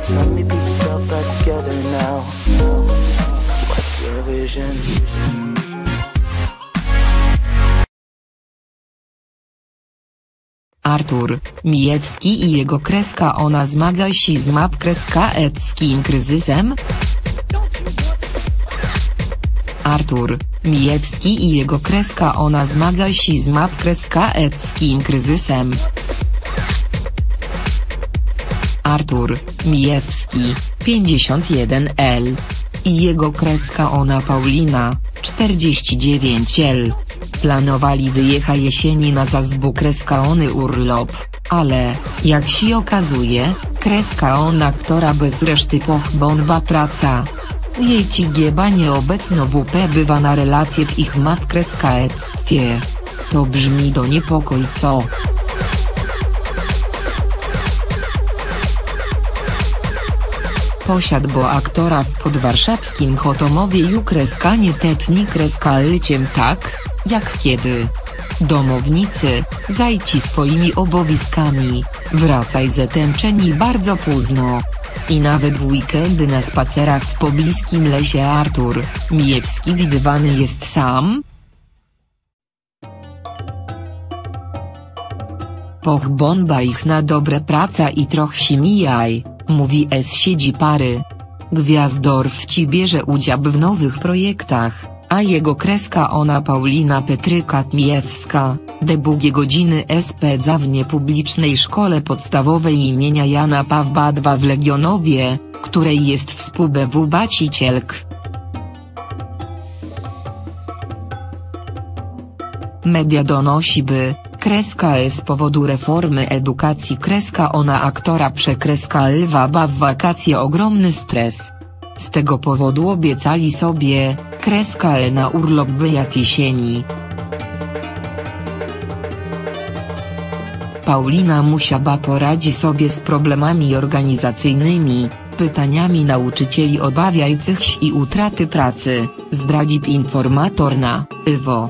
so many pieces all back together now. What's your vision? Artur Mijewski i jego kreska ona zmaga się z map kreska eckim kryzysem? Artur Mijewski i jego kreska ona zmaga się z map kreska eckim kryzysem. Artur Mijewski 51L i jego kreska ona Paulina 49L. Planowali wyjechać jesieni na zazbu-kreska-ony urlop, ale, jak się okazuje, kreska-ona która bez reszty pochbonba praca. Jej cigieba nieobecno WP bywa na relacje w ich map-kreska-ectwie. To brzmi do niepokoj co? Posiadbo aktora w podwarszawskim Chotomowie ju kreska nie tetni kreska lyciem tak, jak kiedy. Domownicy, zajci swoimi obowiązkami, wracaj zetęczeni bardzo późno. I nawet w weekendy na spacerach w pobliskim lesie Artur Mijewski widywany jest sam? Pochbonba ich na dobre praca i troch si mijaj, mówi siedzi pary. Gwiazdor wci bierze udział w nowych projektach, a jego kreska ona Paulina Petryka-Mijewska, długie godziny spędza w niepublicznej szkole podstawowej imienia Jana Pawła II w Legionowie, której jest współbewubacicielk. Media donosi by, kreska z powodu reformy edukacji kreska ona aktora przekreska Lwa w wakacje ogromny stres. Z tego powodu obiecali sobie, kreska na urlop wyjazd jesieni. Paulina musiała poradzi sobie z problemami organizacyjnymi, pytaniami nauczycieli obawiających się i utraty pracy, zdradzi informator na Iwo.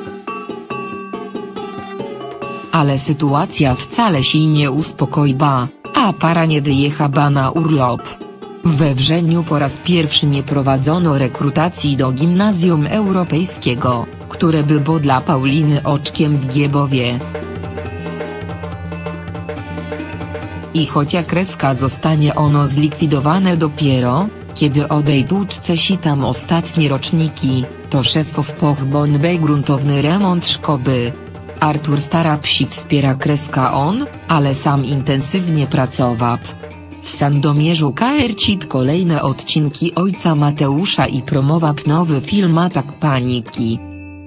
Ale sytuacja wcale się nie uspokoiła, a para nie wyjechała na urlop. We wrześniu po raz pierwszy nie prowadzono rekrutacji do Gimnazjum Europejskiego, które było dla Pauliny oczkiem w Giebowie. I chociaż kreska zostanie ono zlikwidowane dopiero, kiedy odejdą się tam ostatnie roczniki, to szefów pochbonbe gruntowny remont szkoły. Artur stara psi wspiera kreska on, ale sam intensywnie pracował. W Sandomierzu kręcił kolejne odcinki Ojca Mateusza i promował nowy film Atak paniki.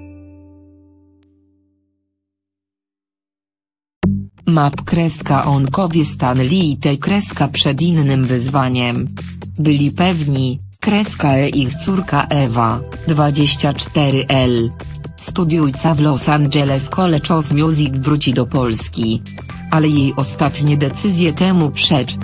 Map kreska onkowie stanęli te kreska przed innym wyzwaniem. Byli pewni, kreska ich córka Ewa, 24L. Studiujca w Los Angeles College of Music wróci do Polski. Ale jej ostatnie decyzje temu przecz.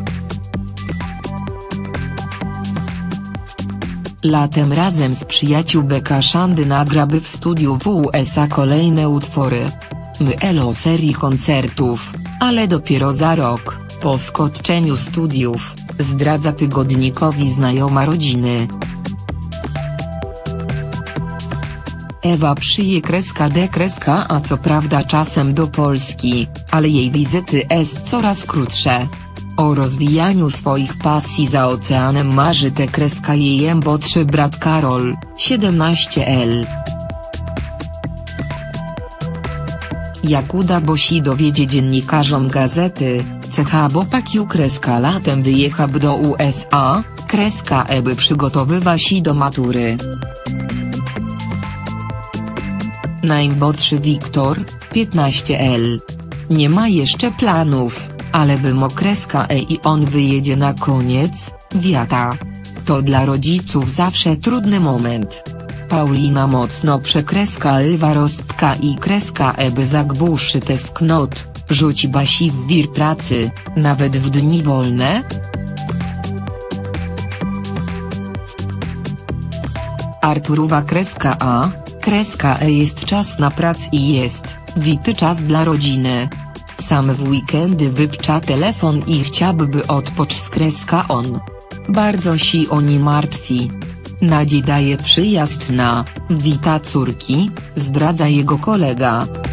Latem razem z przyjaciółmi Szandy nagraby w studiu w USA kolejne utwory. Myelo serii koncertów, ale dopiero za rok, po skończeniu studiów, zdradza tygodnikowi znajoma rodziny. Ewa przyje kreska a co prawda czasem do Polski, ale jej wizyty jest coraz krótsze. O rozwijaniu swoich pasji za oceanem marzy te kreska jej młodszy brat Karol, 17L. Jak udało się dowiedzieć dziennikarzom gazety, CH Bopakiu kreska latem wyjechał do USA, kreska by przygotowywa się do matury. Najmłodszy Wiktor, 15L. Nie ma jeszcze planów, ale by kreska i on wyjedzie na koniec świata. To dla rodziców zawsze trudny moment. Paulina mocno przekreska Lwa rozpka i kreska by zagbuszy tęsknot, rzuci basi w wir pracy, nawet w dni wolne. Arturowa kreska A, kreska jest czas na pracę i jest, wity czas dla rodziny. Sam w weekendy wypcza telefon i chciałby odpocząć. On bardzo się o nie martwi. Nadzi daje przyjazd na wita córki, zdradza jego kolega.